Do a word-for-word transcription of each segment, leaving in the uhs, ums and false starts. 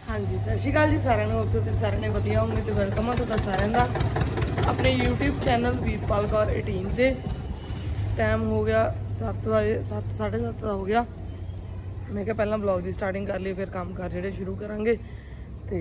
हाँ जी सत श्री अकाल जी सारे होप सो सारे ने वधिया होंगे तो वेलकम है तुहाडा सारिਆਂ ਦਾ अपने यूट्यूब चैनल वीरपाल कौर अठारह से टाइम हो गया सत्त बजे सत्त साढ़े सत्त का हो गया। मैं क्या पहला ब्लॉग की स्टार्टिंग कर ली फिर काम कार जेडे शुरू करांगे। तो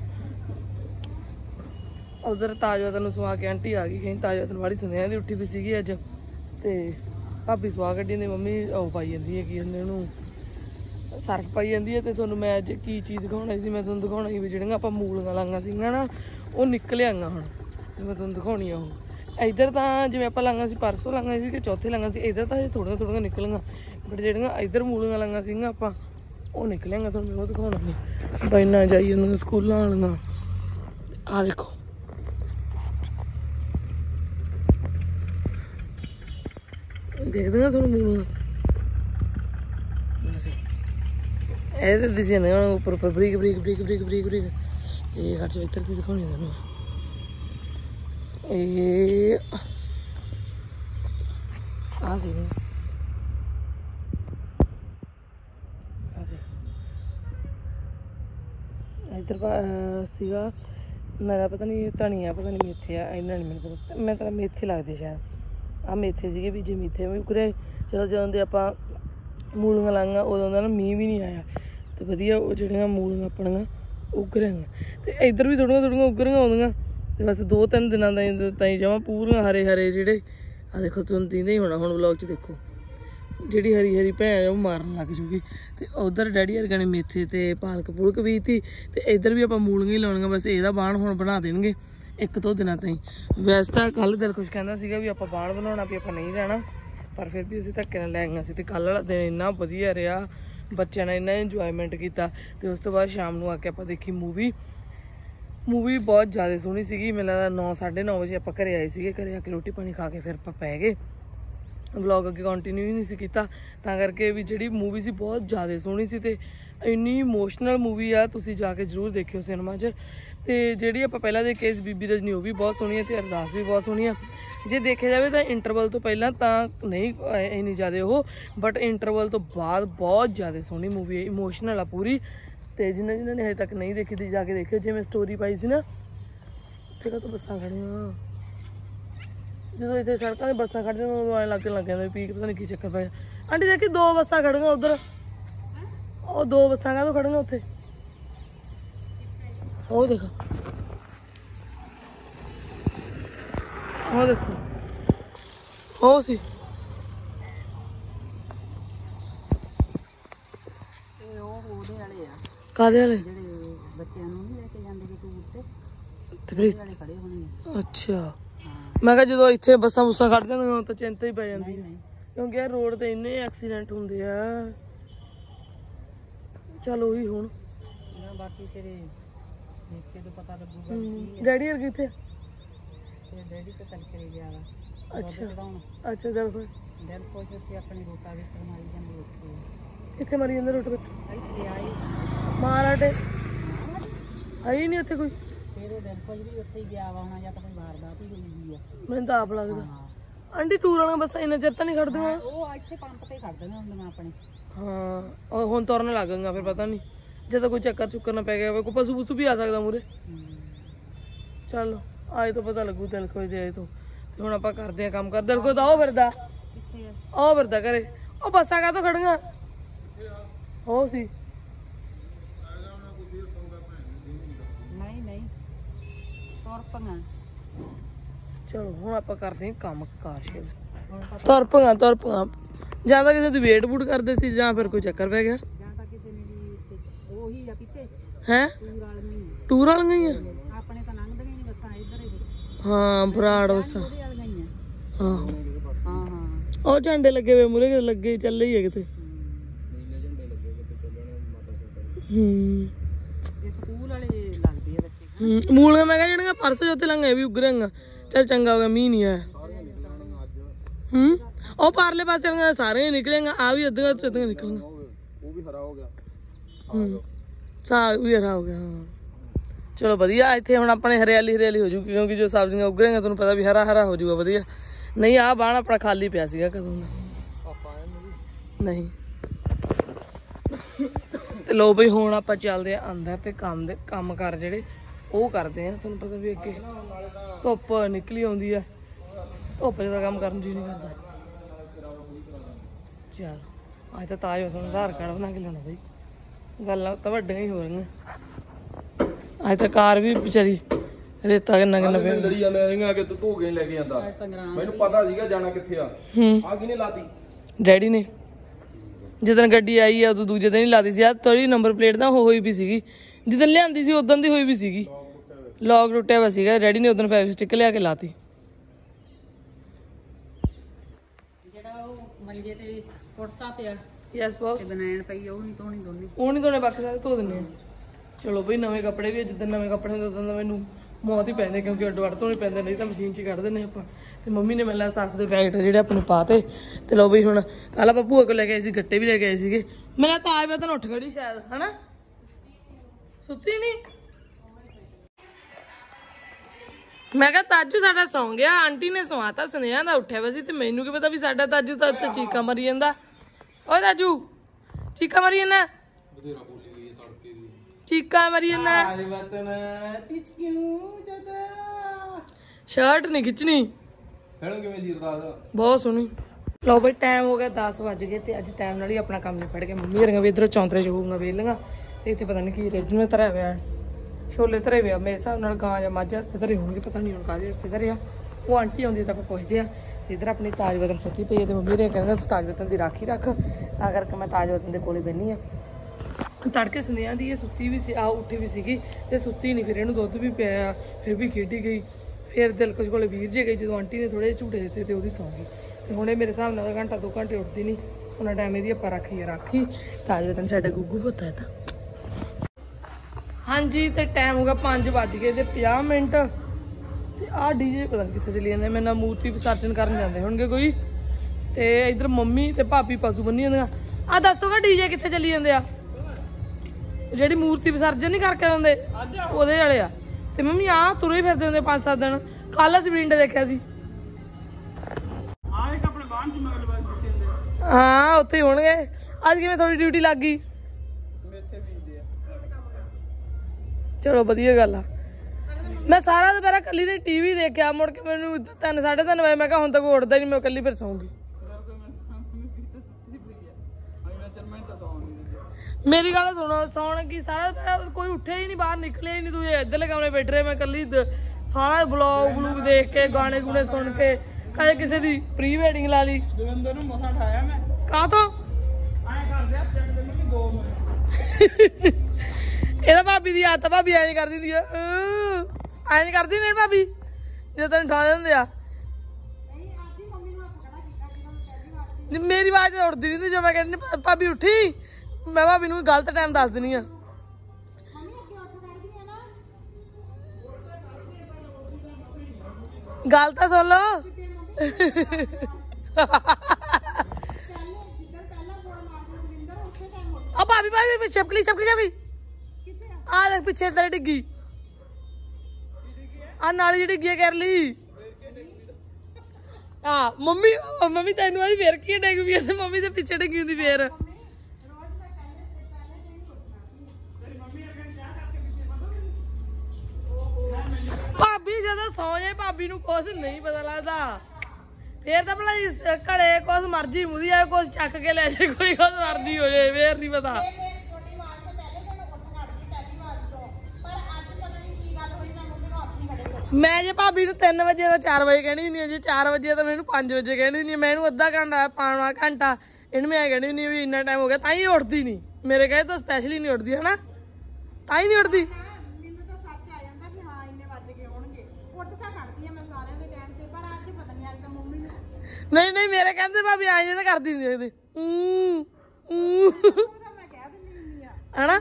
उधर ताजवतन सुहा के आंटी आ गई कहीं ताजवतन वाली सुनिया की उठी भी सी अज। तो भाभी सुहा कड्डी ने मम्मी ਉਹ ਪਾਈ ਜਾਂਦੀ है कि ਉਹਨੂੰ ਸਰਫ ਪਾਈ ਜਾਂਦੀ है। तो ਤੁਹਾਨੂੰ मैं अज की चीज़ दिखाना सी मैं ਤੁਹਾਨੂੰ दिखाना भी ਜਿਹੜੀਆਂ ਆਪਾਂ ਮੂਲੀਆਂ ਲਾਈਆਂ ਸੀਗੀਆਂ ਨਾ ਉਹ ਨਿਕਲ ਆਈਆਂ ਹੁਣ ਤੇ मैं ਤੁਹਾਨੂੰ ਦਿਖਾਉਣੀ ਆ ਉਹ। ਇੱਧਰ ਤਾਂ ਜਿਵੇਂ ਆਪਾਂ ਲਾਈਆਂ ਸੀ ਪਰਸੋਂ ਲਾਈਆਂ ਸੀ ਕਿ ਚੌਥੇ ਲਾਈਆਂ ਸੀ ਇੱਧਰ ਤਾਂ ਥੋੜੀਆਂ ਥੋੜੀਆਂ ਨਿਕਲੀਆਂ ਬਟ ਜਿਹੜੀਆਂ ਇੱਧਰ ਮੂਲੀਆਂ ਲਾਈਆਂ ਸੀਗੀਆਂ ਆਪਾਂ ਉਹ ਨਿਕਲੀਆਂ ਤੁਹਾਨੂੰ ਉਹ ਦਿਖਾਉਣਾ ਸੀ। ਬੈਨਾਂ ਜਾਈ ਜਾਂਦੀਆਂ ਸਕੂਲਾਂ ਵਾਲੀਆਂ ਆ ਦੇਖੋ देखते ना थोड़ा मूल ऐसे दिस ऊपर ऊपर बरीक बरीक बरीक बरीक बरीक बरीक ये खर्च इधर की दिखानी तेन ये आ सी इधर सीगा मेरा पता नहीं धनिया पता नहीं मेथे है इन्ना नहीं मैंने पता मैं तो मेथे लगते शायद आ मेथे से बीजे मेथे भी उगरे। चलो जो आप मूलियां लाइया उदों का ना मीह भी नहीं आया तो वधिया वो जो मूलियां अपनियां उग रही तो इधर भी थोड़ियां थोड़ियां उग रही होंदियां तो बस दो तीन दिनों ताईं जमा पूरियां हरे हरे जेडे आ देखो तुहानूं दिंदे ही होना हुण व्लॉग च देखो जिहड़ी हरी हरी भैन वो मारन लग जूगी। तो उधर डैडी हरगां ने मेथे ते पालक पुलक भी थी तो इधर भी आपां मूलियां ही लाउणियां बस इहदा बाण हुण बना देणगे एक दो दिन ताईं। वैसे तो कल दिल कुछ कहना सीगा भी आपां बाण बनाउणा भी आपां नहीं जाना पर फिर भी असीं धक्के नाल लै गईआं सी। ते कल वाला दिन इन्ना वधिया रहा बच्चों ने इन्ना इंजॉयमेंट किया। तो उस तो बाद शाम नूं आके आपां देखी मूवी मूवी बहुत ज़्यादा सोहनी सीगी। मैनूं लगदा नौ साढ़े नौ बजे आपां घरे आए सीगे घरे आके रोटी पानी खा के फिर आपां पै गए व्लॉग अगे कंटिन्यू ही नहीं सी कीता तां करके भी जिहड़ी मूवी सी बहुत ज़्यादा सोहनी सी ते इन्नी इमोशनल मूवी आ तुसीं जाके जरूर देखियो सिनेमा च। तो जी आप पहला देखे इस बीबी रजनी वो भी बहुत सोहनी है तो अरदास भी बहुत सोहनी है। जे देखे जाए तो इंटरवल तो पहला तो नहीं इन्नी ज़्यादा वो बट इंटरवल तो बाद बहुत ज़्यादा सोहनी मूवी है इमोशनल आ पूरी। तो जिन्हें जिन्होंने अजे तक नहीं देखी थी जाके देखियो जे मैं स्टोरी पाई सी ना इतने तो बसा खड़िया जो इतने सड़कों से बसा खड़िया उदों लग लग जाता पी पता नहीं की चक्कर पाया। आंटी देखी दो बसा खड़िया उधर और दो बसा कह खड़िया उत्थे वो देखो वो देखो वो सी कादे वाले अच्छा मैं कहा जो इतने बसा बुसा खड़ जाए तो चिंता ही पै जाती है क्योंकि यार रोड ते इन्ने एक्सीडेंट होंगे आ। चल उही हुण बाकी तेरे तो पता लगूगा डैडी हर किथे डैडी तो तल करे गया वा। अच्छा अच्छा दल कोई दल कोई से अपनी रोटा भी मारी जांदी उत्थे किथे मारी जांदे रोट बिच ਇੱਥੇ ਆਈ ਮਾਰਾटे आई नहीं उत्थे कोई तेरे दल कोई भी उत्थे ही गया वा होना ਜਾਂ ਤਾਂ ਕੋਈ ਵਾਰਦਾਤ ਹੀ ਹੋਈ ਆ ਮੈਨੂੰ ਤਾਂ ਆਪ ਲੱਗਦਾ। ਆਂਟੀ ਟੂਰ ਵਾਲੀਆਂ ਬੱਸਾਂ ਇੰਨਾ ਚਿਰ ਤਾਂ ਨਹੀਂ ਖੜਦੀਆਂ ਉਹ ਇੱਥੇ ਪੰਪ ਤੇ ਖੜਦੀਆਂ ਹੁੰਦੀਆਂ ਆਪਣੇ ਹਾਂ ਉਹ ਹੁਣ ਤੁਰਨ ਲੱਗ ਗਈਆਂ ਫਿਰ ਪਤਾ ਨਹੀਂ ਜਦੋਂ कोई चक्कर चुक्कर ना पै गया कोई पशु पुशु भी आ सकता मूरे। चलो आए तो पता लगू दिल खोज आए तो हुण आपां करदे आ काम कर दिल खोज आओ फिरदा आओ फिरदा घरे ओ बसां काहतों खड़ियां हो सी नहीं नहीं तुर पंगा। चलो हुण आपां करदे आ काम कार तुर पंगा तुर पंगा जां तां किसे दी वेट वूट करदे सी जां फिर कोई चक्कर पै गया है टूर वाली हाँ बराड़ बसा हाँ झंडे लगे हुए मुरे लगे चल ही है किते मूलियां मैं कहा जेहड़ियां परसों चौथे लंघे भी उग रही चल चंगा हो गया मीह नहीं आया। हम्म और पारले पासे सारे निकलेंगे आ भी अद्धियां अद्धियां निकलेंगे साग भी हरा हो गया। हाँ चलो वधिया इतने हुण अपने हरियाली हरियाली हो जूगी क्योंकि जो सब्जियां उग रही तुहानूं पता भी हरा हरा हो जूगा वधिया। नहीं आ बाण अपना खाली पिया सीगा कदों दा नहीं ਤੇ ਲੋ ਬਈ ਹੁਣ ਆਪਾਂ ਚੱਲਦੇ ਆ ਅੰਦਰ ਤੇ ਕੰਮ ਦੇ ਕੰਮ ਕਰ ਜਿਹੜੇ ਉਹ ਕਰਦੇ ਆ। ਤੁਹਾਨੂੰ ਪਤਾ ਵੀ ਅੱਗੇ ਧੁੱਪ ਨਿਕਲੀ ਆਉਂਦੀ ਆ, ਧੁੱਪ 'ਚ ਤਾਂ ਕੰਮ ਕਰਨ ਜੀ ਨਹੀਂ ਕਰਦਾ। ਚੱਲ ਅੱਜ ਤਾਂ ਤਾਜ ਤੁਹਾਨੂੰ ਆਧਾਰ ਕਾਰਡ ਬਣਾ ਕੇ ਲਿਆਉਣਾ ਬਈ, ਗੱਲਾਂ ਤਾਂ ਵੱਡੀਆਂ ਹੀ ਹੋ ਰਹੀਆਂ। ਅੱਜ ਤਾਂ ਕਾਰ ਵੀ ਵਿਚਾਰੀ ਰੇਤਾ ਕਿੰਨਾ ਕਿੰਨਾ ਪਿਆ ਲੜੀ ਜਾਂਦਾ ਕਿ ਤੂੰ ਧੋ ਕੇ ਲੈ ਕੇ ਜਾਂਦਾ, ਮੈਨੂੰ ਪਤਾ ਸੀਗਾ ਜਾਣਾ ਕਿੱਥੇ ਆ। ਹੂੰ ਆ ਕਿਹਨੇ ਲਾਤੀ? ਡੈਡੀ ਨੇ। ਜਿੱਦਣ ਗੱਡੀ ਆਈ ਆ ਉਦੋਂ ਦੂਜੇ ਦਿਨ ਹੀ ਲਾਦੀ ਸੀ। ਆ ਥੋੜੀ ਨੰਬਰ ਪਲੇਟ ਤਾਂ ਹੋਈ ਵੀ ਸੀਗੀ, ਜਿੱਦਣ ਲਿਆਂਦੀ ਸੀ ਉਦੋਂ ਦੀ ਹੋਈ ਵੀ ਸੀਗੀ। ਲੌਕ ਟੁੱਟਿਆ ਵਾ ਸੀਗਾ, ਡੈਡੀ ਨੇ ਉਦੋਂ ਫੈਵ ਸਟਿਕ ਲਿਆ ਕੇ ਲਾਤੀ। ਜਿਹੜਾ ਉਹ ਮੰਜੇ ਤੇ ਕੁੜਤਾ ਪਿਆ ਯੈਸ ਬੌਸ, ਬਨੈਣ ਪਈ ਉਹ ਨਹੀਂ ਧੋਣੀ ਦੋਨੀ, ਉਹ ਨਹੀਂ ਧੋਣੇ, ਬਾਕੀ ਸਾਰੇ ਧੋ ਦਿੰਦੇ ਆ। ਚਲੋ ਬਈ ਨਵੇਂ ਕੱਪੜੇ ਵੀ ਜਿੱਦਣ ਨਵੇਂ ਕੱਪੜੇ ਹੁੰਦੇ ਉਦੋਂ ਮੈਨੂੰ ਮੌਤ ਹੀ ਪੈਂਦੇ, ਕਿਉਂਕਿ ਅੱਡ ਵੱਡ ਧੋਣੇ ਪੈਂਦੇ, ਨਹੀਂ ਤਾਂ ਮਸ਼ੀਨ 'ਚ ਕੱਢ ਦਿੰਦੇ ਆਪਾਂ। ਤੇ ਮੰਮੀ ਨੇ ਮੈਨੂੰ ਸਰਫ ਦੇ ਪੈਕਟ ਜਿਹੜੇ ਆਪਣੇ ਪਾਤੇ। ਤੇ ਲਓ ਬਈ ਹੁਣ ਕੱਲ ਆਪਾਂ ਭੂਆ ਕੋਲ ਲੈ ਕੇ ਆਏ ਸੀ, ਗੱਟੇ ਵੀ ਲੈ ਕੇ ਆਏ ਸੀਗੇ। ਮੇਰਾ ਤਾਜ ਵਤਨ ਉੱਠ ਖੜੀ ਸ਼ਾਇਦ, ਹਨਾ ਸੁੱਤੀ ਨਹੀਂ। ਮੈਂ ਕਿਹਾ ਤਾਜੂ ਸਾਡਾ ਸੌਂ ਗਿਆ, ਆਂਟੀ ਨੇ ਸਵਾਤਾ, ਸੁਨੇਹਾ ਦਾ ਉੱਠਿਆ ਵਾ ਸੀ। ਤੇ ਮੈਨੂੰ ਕੀ ਪਤਾ ਵੀ ਸਾਡਾ ਤਾਜੂ ਤਾਂ ਇੱਥੇ ਚੀਕਾਂ ਮਰੀ ਜਾਂਦਾ। ਓ ਤਾਜੂ ਚੀਕਾਂ ਮਰੀ ਜਾਂਦਾ, ਚੀਕਾਂ ਮਰੀ ਜਾਂਦਾ। ਸ਼ਰਟ ਨਹੀਂ ਖਿੱਚਣੀ, ਬਹੁਤ ਸੋਹਣੀ। ਲਓ ਬਈ ਟਾਈਮ ਹੋ ਗਿਆ ਦਸ ਵੱਜ ਗਏ ਤੇ ਅੱਜ ਟਾਈਮ ਨਾਲ ਹੀ ਆਪਣਾ ਕੰਮ ਨਿਬੜ ਗਿਆ। ਮੰਮੀ ਹਰੀਆਂ ਵੀ ਇੱਧਰ ਚੌਂਤਰੇ 'ਚ ਹੋਊਗਾ ਵੇਲੀਆਂ, ਤੇ ਇੱਥੇ ਪਤਾ ਨਹੀਂ ਕੀ ਰਿੱਝ ਨੂੰ ਧਰਿਆ ਹੋਇਆ, ਛੋਲੇ ਧਰੇ ਹੋਏ ਆ ਮੇਰੇ ਹਿਸਾਬ ਨਾਲ, ਗਾਂ ਜਾਂ ਮੱਝ ਵਾਸਤੇ ਧਰੇ ਹੋਣਗੇ, ਪਤਾ ਨਹੀਂ ਹੁਣ ਕਾਹਦੇ ਵਾਸਤੇ ਧਰੇ ਆ। ਉਹ ਆਂਟੀ ਆਉਂਦੀ ਤਾਂ ਆਪਾਂ ਪੁੱਛਦੇ ਆ। ਤੇ ਇੱਧਰ ਆਪਣੀ ਤਾਜ ਵਤਨ ਸੁੱਤੀ ਪਈ ਹੈ ਤੇ ਮੰਮੀ ਨੇ ਕਹਿੰਦਾ ਤੂੰ ਤਾਜ ਵਤਨ ਦੀ ਰਾਖੀ ਰੱਖ, ਤਾਂ ਕਰਕੇ ਮੈਂ ਤਾਜ ਵਤਨ ਦੇ ਕੋਲੇ ਬਹਿੰਦੀ ਆ। ਤੜਕੇ ਸੁਨੇਹਾ ਦੀ ਇਹ ਸੁੱਤੀ ਵੀ ਸੀ, ਆ ਉੱਠੀ ਵੀ ਸੀਗੀ ਤੇ ਸੁੱਤੀ ਨਹੀਂ, ਫਿਰ ਇਹਨੂੰ ਦੁੱਧ ਵੀ ਪਿਆ, ਫਿਰ ਵੀ ਖੇਡੀ ਗਈ। ਫਿਰ ਦਿਲਕੁਸ਼ ਕੋਲੇ ਵੀਰ ਜੇ ਗਈ, ਜਦੋਂ ਆਂਟੀ ਨੇ ਥੋੜੇ ਝੂਟੇ ਦਿੱਤੇ ਤੇ ਉਹਦੀ ਸੌਂ ਗਈ। ਤੇ ਹੁਣੇ ਮੇਰੇ ਹਿਸਾਬ ਨਾਲ ਘੰਟਾ ਦੋ ਘੰਟੇ ਉੱਠਦੀ ਨਹੀਂ, ਉਹਨਾਂ ਟਾਈਮ ਇਹਦੀ ਆਪਾਂ ਰੱਖੀ ਆ ਰਾਖੀ। ਤਾਜ ਵਤਨ ਸਾਡਾ ਗੁੱਗੂ ਪੁੱਤ ਹੈ ਤਾਂ। ਹਾਂਜੀ ਤੇ ਟਾਈਮ ਹੋ ਗਿਆ ਪੰਜ ਵੱਜ ਗਏ ਤੇ ਪੰਜਾਹ ਮਿੰਟ। ਤੇ ਆਹ ਡੀਜੇ ਪਤਾ ਨਹੀਂ ਕਿੱਥੇ ਚਲੀ ਜਾਂਦੇ, ਮੇਰੇ ਨਾਲ ਮੂਰਤੀ ਵਿਸਰਜਨ ਕਰਨ ਜਾਂਦੇ ਹੋਣਗੇ ਕੋਈ। ਤੇ ਇੱਧਰ ਮੰਮੀ ਤੇ ਭਾਬੀ ਪਸ਼ੂ ਬੰਨੀ ਜਾਂਦੀਆਂ। ਆਹ ਦੱਸੋਗਾ ਡੀਜੇ ਕਿੱਥੇ ਚਲੀ ਜਾਂਦੇ ਆ? ਜਿਹੜੀ ਮੂਰਤੀ ਵਿਸਰਜਨ ਨਹੀਂ ਕਰਕੇ ਆਉਂਦੇ ਉਹਦੇ ਵਾਲੇ ਆ। ਤੇ ਮੰਮੀ ਆਹ ਤੁਰੇ ਹੀ ਫਿਰਦੇ ਹੁੰਦੇ ਪੰਜ ਸੱਤ ਦਿਨ। ਕੱਲ ਅਸੀਂ ਵਿੰਡ ਦੇਖਿਆ ਸੀ, ਹਾਂ ਉੱਥੇ ਹੀ ਹੋਣਗੇ। ਅੱਜ ਕਿਵੇਂ ਥੋੜੀ ਡਿਊਟੀ ਲੱਗ ਗਈ? ਚਲੋ ਵਧੀਆ ਗੱਲ ਆ। ਮੈਂ ਸਾਰਾ ਦੁਪਹਿਰਾ ਕੱਲੀ ਨੇ ਟੀਵੀ ਦੇਖਿਆ, ਮੁੜ ਕੇ ਮੈਨੂੰ ਤਿੰਨ ਸਾਢੇ ਤਿੰਨ ਵਜੇ ਮੈਂ ਕਿਹਾ ਹੁਣ ਤੱਕ ਉੱਠਦਾ ਹੀ ਨਹੀਂ, ਮੈਂ ਕੱਲੀ ਫਿਰ ਸੌਂਗੀ। ਮੇਰੀ ਗੱਲ ਸੁਣੋ, ਸੌਣ ਕੀ ਸਾਰਾ ਦੁਪਹਿਰਾ ਕੋਈ ਉੱਠਿਆ ਹੀ ਨਹੀਂ, ਬਾਹਰ ਨਿਕਲਿਆ ਹੀ ਨਹੀਂ। ਤੂੰ ਇੱਧਰਲੇ ਕਮਰੇ ਬੈਠ ਰਹੇ, ਮੈਂ ਕੱਲੀ ਸਾਰਾ ਬਲੌਗ ਬਲੂਗ ਦੇਖ ਕੇ ਗਾਣੇ ਗੁਣੇ ਸੁਣ ਕੇ, ਕਦੇ ਕਿਸੇ ਦੀ ਪ੍ਰੀ ਵੈਡਿੰਗ ਲਾ ਲਈ। ਦਵਿੰਦਰ ਨੂੰ ਮਸਾ ਠਾਇਆ ਮੈਂ, ਕਾਹ ਤੋਂ ਇਹਦਾ ਭਾਬੀ ਦੀ ਆਦਤ, ਭਾਬੀ ਐਂ ਕਰ ਦਿੰਦੀ ਆ, ਐਂ ਕਰਦੀ ਨਹੀਂ ਭਾਬੀ ਜਦੋਂ ਤੈਨੂੰ ਠਾ ਦਿੰਦੇ ਆ। ਮੇਰੀ ਆਵਾਜ਼ ਤਾਂ ਉੱਠਦੀ ਨਹੀਂ, ਜੋ ਮੈਂ ਕਹਿੰਦੀ ਭਾਬੀ ਉੱਠੀ, ਮੈਂ ਭਾਬੀ ਨੂੰ ਗਲਤ ਟਾਈਮ ਦੱਸ ਦਿੰਦੀ ਆ। ਗੱਲ ਤਾਂ ਸੁਣ ਲੋ। ਆ ਭਾਬੀ ਭਾਬੀ ਛਪਕਲੀ ਛਪਕਲੀ ਜਾਵੀ, ਆ ਦੇਖ ਪਿੱਛੇ ਤੇਰੇ ਡਿੱਗੀ, ਆ ਨਾਲੀ ਜਿਹੜੀ ਡਿੱਗੀ ਕਰ ਲਈ। ਆ ਮੰਮੀ ਮੰਮੀ ਤੈਨੂੰ ਆਈ ਫੇਰ ਕੀ ਡਿੱਗ ਪਈ ਤੇ ਮੰਮੀ ਦੇ ਪਿੱਛੇ ਡਿੱਗੀ ਹੁੰਦੀ ਫੇਰ। ਭਾਬੀ ਜਦੋਂ ਸੌ ਜਾਏ ਭਾਬੀ ਨੂੰ ਕੁਛ ਨਹੀਂ ਪਤਾ ਲੱਗਦਾ, ਫੇਰ ਤਾਂ ਭਲਾ ਘੜੇ ਕੁਛ ਮਰਜੀ ਮੁਦੀ ਆਏ, ਕੁਛ ਚੱਕ ਕੇ ਲੈ ਜਾਏ, ਕੋਈ ਕੁਛ ਮਰਜੀ ਹੋ ਜਾਏ, ਫੇਰ ਨਹੀਂ ਪਤਾ। ਮੈਂ ਜੇ ਭਾਬੀ ਨੂੰ ਤਿੰਨ ਵਜੇ ਦਾ ਚਾਰ ਵਜੇ ਕਹਿਣੀ ਨਹੀਂ, ਜੇ ਚਾਰ ਵਜੇ ਤਾਂ ਮੈਨੂੰ ਪੰਜ ਵਜੇ ਕਹਿਣੀ ਨਹੀਂ। ਮੈਂ ਇਹਨੂੰ ਅੱਧਾ ਘੰਟਾ ਪੌਣਾ ਘੰਟਾ ਇਹਨੂੰ ਮੈਂ ਕਹਿਣੀ ਨਹੀਂ ਵੀ ਇੰਨਾ ਟਾਈਮ ਹੋ ਗਿਆ, ਤਾਂ ਹੀ ਉੱਠਦੀ ਨਹੀਂ। ਮੇਰੇ ਕਹੇ ਤਾਂ ਸਪੈਸ਼ਲੀ ਨਹੀਂ ਉੱਠਦੀ, ਹਨਾ ਤਾਂ ਹੀ ਨਹੀਂ ਉੱਠਦੀ। ਨਹੀਂ ਨਹੀਂ ਮੇਰੇ ਕਹਿੰਦੇ ਭਾਬੀ ਆਈ ਤਾਂ ਕਰਦੀ ਨਹੀਂ ਇਹਦੇ ਹਨਾ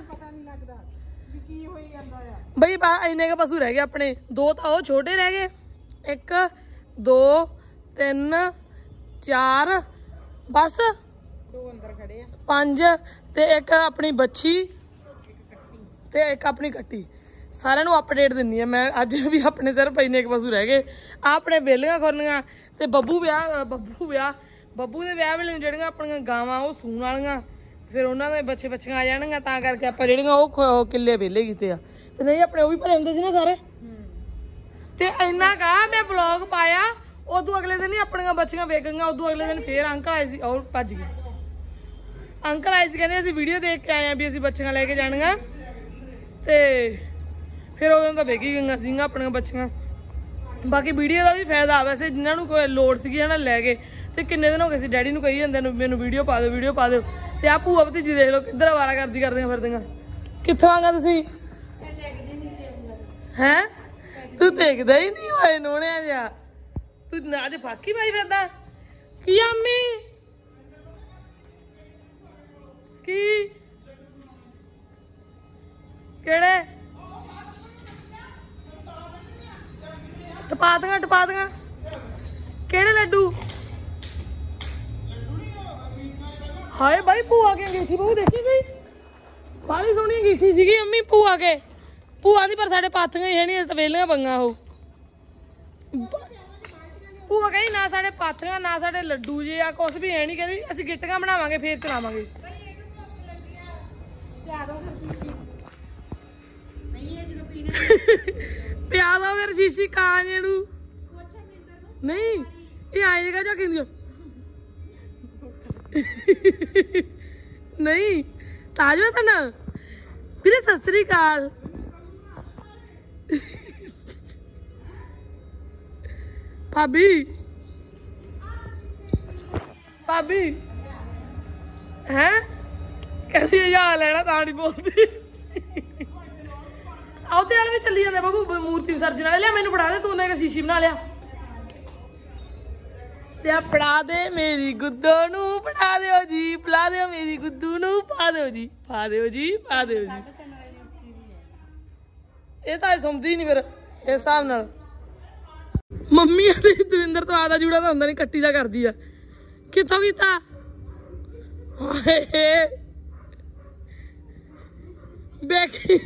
ਬਈ। ਇੰਨੇ ਕੁ ਪਸ਼ੂ ਰਹਿ ਗਏ ਆਪਣੇ, ਦੋ ਤਾਂ ਉਹ ਛੋਟੇ ਰਹਿ ਗਏ, ਇੱਕ ਦੋ ਤਿੰਨ ਚਾਰ ਬਸ, ਦੋ ਅੰਦਰ ਖੜੇ ਆ, ਪੰਜ, ਤੇ ਇੱਕ ਆਪਣੀ ਬੱਚੀ ਤੇ ਇੱਕ ਆਪਣੀ ਕੱਟੀ। ਸਾਰਿਆਂ ਨੂੰ ਅਪਡੇਟ ਦਿੰਦੀ ਆ ਮੈਂ ਅੱਜ ਵੀ, ਆਪਣੇ ਸਿਰਫ ਇੰਨੇ ਕੁ ਪਸ਼ੂ ਰਹਿ ਗਏ। ਆ ਆਪਣੇ ਬੇਲੀਆਂ ਖੁਰਨੀਆਂ ਤੇ ਬੱਬੂ ਵਿਆਹ, ਬੱਬੂ ਵਿਆਹ ਬੱਬੂ ਦੇ ਵਿਆਹ ਵੇਲੇ ਜਿਹੜੀਆਂ ਆਪਣੀਆਂ ਗਾਵਾਂ ਉਹ ਸੂਣ ਵਾਲੀਆਂ, ਫਿਰ ਉਹਨਾਂ ਦੇ ਬੱਚੇ ਬੱਚੀਆਂ ਆ ਜਾਣਗੀਆਂ ਤਾਂ ਕਰਕੇ ਆਪਾਂ ਜਿਹੜੀਆਂ ਉਹ ਖ- ਕਿੱਲੇ ਵਿਹਲੇ ਕੀਤੇ ਆ ਤੇ ਨਹੀਂ ਆਪਣੇ ਉਹ ਵੀ ਭਰੇ ਹੁੰਦੇ ਸੀ ਨਾ ਸਾਰੇ ਤੇ ਇੰਨਾ ਕਾ ਮੈਂ ਵਲੌਗ ਪਾਇਆ ਉਦੋਂ ਅਗਲੇ ਦਿਨ ਹੀ ਆਪਣੀਆਂ ਬੱਚੀਆਂ ਵੇਚ ਗਈਆਂ ਉਦੋਂ ਅਗਲੇ ਦਿਨ ਫੇਰ ਅੰਕਲ ਆਏ ਸੀ ਉਹ ਭੱਜ ਗਏ ਅੰਕਲ ਆਏ ਸੀ ਕਹਿੰਦੇ ਅਸੀਂ ਵੀਡੀਓ ਦੇਖ ਕੇ ਆਏ ਆ ਵੀ ਅਸੀਂ ਬੱਚੀਆਂ ਲੈ ਕੇ ਜਾਣੀਆਂ ਤੇ ਫਿਰ ਉਦੋਂ ਤਾਂ ਵੇਚ ਹੀ ਗਈਆਂ ਸੀਗੀਆਂ ਆਪਣੀਆਂ ਬੱਚੀਆਂ ਬਾਕੀ ਵੀਡੀਓ ਦਾ ਵੀ ਫਾਇਦਾ ਵੈਸੇ ਜਿਨ੍ਹਾਂ ਨੂੰ ਕੋਈ ਲੋੜ ਸੀਗੀ ਹਨਾ ਲੈ ਗਏ ਤੇ ਕਿੰਨੇ ਦਿਨ ਹੋ ਗਏ ਸੀ ਡੈਡੀ ਨੂੰ ਕਹੀ ਜਾਂਦੇ ਨੂੰ ਮੈਨੂੰ ਵੀਡੀਓ ਪਾ ਦਿਓ ਵੀਡੀਓ ਪਾ ਦਿਓ ਤੇ ਆ ਭੂਆ ਭਤੀਜੀ ਦੇਖ ਲਓ ਕਿੱਧਰ ਆਵਾਰਾ ਕਰਦੀ ਕਰਦੀਆਂ ਫਿਰਦੀਆਂ ਕਿੱਥੋਂ ਆਂਗਾ ਤੁਸੀਂ ਹੈਂ ਤੂੰ ਦੇਖਦਾ ਹੀ ਨਹੀਂ ਹੋਏ ਨੋਣਿਆ ਜਾ ਤੂੰ ਨਾ ਅੱਜ ਫਾਕੀ ਪਾਈ ਫਿਰਦਾ ਕੀ ਅੰਮੀ ਕੀ ਕਿਹੜੇ ਟਪਾ ਦੀਆਂ ਟਪਾ ਦੀਆਂ ਕਿਹੜੇ ਲੱਡੂ ਹਾਏ ਬਾਈ ਭੂਆ ਕੇ ਅੰਗੀਠੀ ਬਹੂ ਦੇਖੀ ਸੀ ਬਾਲੀ ਸੋਹਣੀ ਅੰਗੀਠੀ ਸੀਗੀ ਅੰਮੀ ਭੂਆ ਕੇ ਭੂਆ ਦੀ ਪਰ ਸਾਡੇ ਪਾਥੀਆਂ ਹੀ ਹੈ ਨਹੀਂ ਇਸ ਤਾਂ ਵੇਲੀਆਂ ਪੰਗਾ ਉਹ ਭੂਆ ਕਹਿੰਦੀ ਨਾ ਸਾਡੇ ਪਾਥੀਆਂ ਨਾ ਸਾਡੇ ਲੱਡੂ ਜੇ ਆ ਕੁਛ ਵੀ ਹੈ ਨਹੀਂ ਕਹਿੰਦੀ ਅਸੀਂ ਗਿੱਟੀਆਂ ਬਣਾਵਾਂਗੇ ਫੇਰ ਚਲਾਵਾਂਗੇ ਪਿਆ ਦੋ ਫਿਰ ਸ਼ੀਸ਼ੀ ਕਾਂ ਜਿਹਨੂੰ ਨਹੀਂ ਇਹ ਆਏ ਜਗਾ ਜਾ ਕਹਿੰਦੀ ਨਹੀਂ ਤਾਜਵਾ ਤਾਂ ਨਾ ਵੀਰੇ ਸਤਿ ਸ੍ਰੀ ਅਕਾਲ ਭਾਬੀ ਭਾਬੀ ਹੈ ਕਹਿੰਦੀ ਹਜ਼ਾਰ ਲੈਣਾ ਤਾਂ ਨਹੀਂ ਬੋਲਦੀ ਉਹਦੇ ਵਾਲੇ ਵੀ ਚੱਲੀ ਜਾਂਦੇ ਬਾਬੂ ਮੂਰਤੀ ਵਿਸਰਜਨ ਵਾਲੇ ਲਿਆ ਮੈਨੂੰ ਫੜਾ ਦੇ ਤੂੰ ਨੇ ਸ਼ੀਸ਼ੀ ਬਣਾ ਲਿਆ ਤੇ ਫੜਾ ਦੇ ਮੇਰੀ ਗੁੱਦੋ ਨੂੰ ਫੜਾ ਦਿਓ ਜੀ ਫੜਾ ਦਿਓ ਮੇਰੀ ਗੁੱਦੂ ਨੂੰ ਪਾ ਦਿਓ ਜੀ ਪਾ ਦਿਓ ਜੀ ਪਾ ਦਿਓ ਜੀ ਇਹ ਤਾਂ ਸੁਣਦੀ ਨਹੀਂ ਫਿਰ ਇਸ ਹਿਸਾਬ ਨਾਲ ਮੰਮੀ ਤੇ ਦਵਿੰਦਰ ਤੋਂ ਆਦਾ ਜੂੜਾ ਤਾਂ ਹੁੰਦਾ ਨਹੀਂ ਕੱਟੀ ਦਾ ਕਰਦੀ ਆ ਕਿੱਥੋਂ ਕੀਤਾ ਹਾਏ ਬੈਠੀ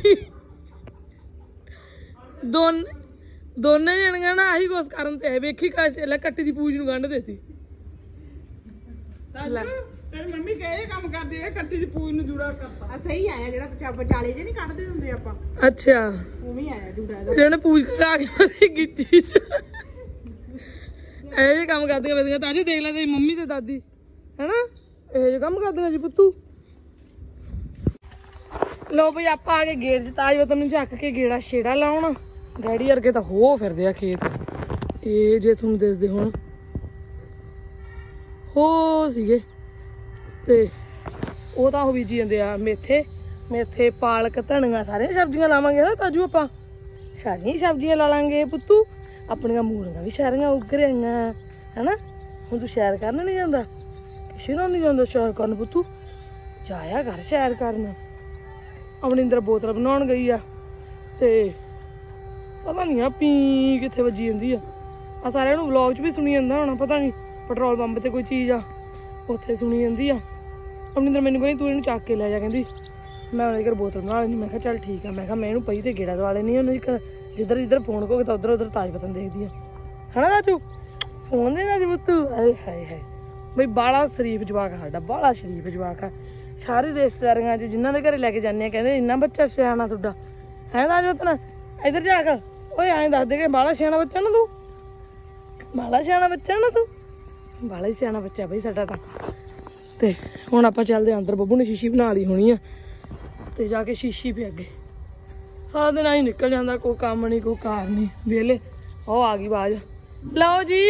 ਦੋਨ ਦੋਨੇ ਜਣੀਆਂ ਨਾ ਆਹੀ ਕੁਛ ਕਰਨ ਤੇ ਵੇਖੀ ਲੈ ਕੱਟੀ ਦੀ ਪੂਛ ਨੂੰ ਗੰਢ ਦੇਤੀ ਲੈ ਤੇਰੀ ਮੰਮੀ ਕਹੇ ਕੰਮ ਕਰਦੀ ਹੈ ਕੱਟੀ ਦੀ ਪੂਛ ਨੂੰ ਜੂੜਾ ਕਰਤਾ ਆ ਸਹੀ ਆਇਆ ਜਿਹੜਾ ਵਿਚਾਲੇ ਜੇ ਨਹੀਂ ਕੱਢਦੇ ਹੁੰਦੇ ਆਪਾਂ ਅੱਛਾ ਉਵੇਂ ਆਇਆ ਜੂੜਾ ਇਹਦਾ ਜਿਹਨੇ ਪੂਛ ਕਰਾ ਕੇ ਮਾਰੀ ਗਿੱਚੀ ਚ ਇਹ ਜੇ ਕੰਮ ਕਰਦੀਆਂ ਵੇਦੀਆਂ ਤਾਂ ਜੀ ਦੇਖ ਲੈ ਤੇਰੀ ਮੰਮੀ ਤੇ ਦਾਦੀ ਹੈਨਾ ਇਹ ਜੇ ਕੰਮ ਕਰਦੀਆਂ ਜੀ ਪੁੱਤੂ ਲੋ ਬਈ ਆਪਾਂ ਆ ਕੇ ਗੇਟ ਚ ਤਾਜ ਵਤਨ ਨੂੰ ਝੱਕ ਕੇ ਗੇੜਾ ਛੇੜਾ ਲਾਉਣ ਡੈਡੀ ਵਰਗੇ ਤਾਂ ਹੋ ਫਿਰਦੇ ਆ ਖੇਤ ਇਹ ਜੇ ਤੁਹਾਨੂੰ ਦੱਸਦੇ ਹੁਣ ਹੋ ਸੀਗੇ ਤੇ ਉਹ ਤਾਂ ਉਹ ਬੀਜੀ ਜਾਂਦੇ ਆ ਮੇਥੇ ਮੇਥੇ ਪਾਲਕ ਧਨੀਆ ਸਾਰੀਆਂ ਸਬਜ਼ੀਆਂ ਲਾਵਾਂਗੇ ਨਾ ਤਾਜੂ ਆਪਾਂ ਸਾਰੀਆਂ ਸਬਜ਼ੀਆਂ ਲਾ ਲਾਂਗੇ ਪੁੱਤੂ ਆਪਣੀਆਂ ਮੂਲੀਆਂ ਵੀ ਸਾਰੀਆਂ ਉੱਗ ਰਹੀਆਂ ਹੈਨਾ ਹੁਣ ਤੂੰ ਸੈਰ ਕਰਨ ਨਹੀਂ ਜਾਂਦਾ ਕਿਸੇ ਨਾਲ ਨਹੀਂ ਜਾਂਦਾ ਸੈਰ ਕਰਨ ਪੁੱਤੂ ਜਾਇਆ ਘਰ ਸੈਰ ਕਰਨ ਅਮਰਿੰਦਰ ਬੋਤਲ ਬਣਾਉਣ ਗਈ ਆ ਤੇ ਪਤਾ ਨਹੀਂ ਆ ਪੀ ਕਿੱਥੇ ਵੱਜੀ ਜਾਂਦੀ ਆ ਆ ਸਾਰਿਆਂ ਨੂੰ ਵਲੌਗ 'ਚ ਵੀ ਸੁਣੀ ਜਾਂਦਾ ਹੋਣਾ ਪਤਾ ਨਹੀਂ ਪੈਟਰੋਲ ਪੰਪ ਤੇ ਕੋਈ ਚੀਜ਼ ਆ ਉੱਥੇ ਸੁਣੀ ਜਾਂਦੀ ਆ ਅਮਰਿੰਦਰ ਮੈਨੂੰ ਕਹਿੰਦੀ ਤੂੰ ਇਹਨੂੰ ਚੱਕ ਕੇ ਲੈ ਜਾ ਕਹਿੰਦੀ ਮੈਂ ਉਹਦੇ ਘਰ ਬੋਤਲ ਬਣਾ ਲੈਂਦੀ ਮੈਂ ਕਿਹਾ ਚੱਲ ਠੀਕ ਆ ਮੈਂ ਕਿਹਾ ਮੈਂ ਇਹਨੂੰ ਪਈ ਤੇ ਗੇੜਾ ਦਵਾ ਲੈਂਦੀ ਉਹਨੂੰ ਇੱਕ ਜਿੱਧਰ ਜਿੱਧਰ ਫੋਨ ਕੋ ਤਾਂ ਉੱਧਰ ਉੱਧਰ ਤਾਜ ਪਤਨ ਦੇਖਦੀ ਆ ਹਨਾ ਰਾਜੂ ਫੋਨ ਦੇ ਰਾਜੂ ਪੁੱਤੂ ਹਾਏ ਹਾਏ ਹਾਏ ਬਈ ਬਾਲਾ ਸ਼ਰੀਫ ਜਵਾਕ ਸਾਡਾ ਬਾਲਾ ਸ਼ਰੀਫ ਜਵਾਕ ਆ ਸਾਰੇ ਰਿਸ਼ਤੇਦਾਰੀਆਂ 'ਚ ਜਿਨ੍ਹਾਂ ਦੇ ਘਰੇ ਲੈ ਕੇ ਜਾਂਦੇ ਆ ਕਹਿੰਦੇ ਇੰਨਾ ਬੱਚਾ ਸਿਆਣਾ ਤੁਹਾਡਾ ਹੈ ਰਾਜੂ ਤਨ ਇੱਧਰ ਜਾ ਕੇ ਓਏ ਐਂ ਦੱਸ ਦੇ ਕਿ ਬਾਲਾ ਸਿਆਣਾ ਬੱਚਾ ਨਾ ਤੂੰ ਬਾਲਾ ਸਿਆਣਾ ਬੱਚਾ ਨਾ ਤੂੰ ਬਾਲਾ ਹੀ ਸਿਆਣਾ ਬੱਚਾ ਬਈ ਸਾਡਾ ਤਾਂ ਤੇ ਹੁਣ ਆਪਾਂ ਚੱਲਦੇ ਅੰਦਰ ਬੱਬੂ ਨੇ ਸ਼ੀਸ਼ੀ ਬਣਾ ਲਈ ਹੋਣੀ ਆ ਤੇ ਜਾ ਕੇ ਸ਼ੀਸ਼ੀ ਪੀ ਅੱਗੇ ਸਾਰਾ ਦਿਨ ਆਈ ਨਿਕਲ ਜਾਂਦਾ ਕੋਈ ਕੰਮ ਨਹੀਂ ਕੋਈ ਕਾਰ ਨਹੀਂ ਵਿਹਲੇ ਉਹ ਆ ਗਈ ਆਵਾਜ਼ ਲਓ ਜੀ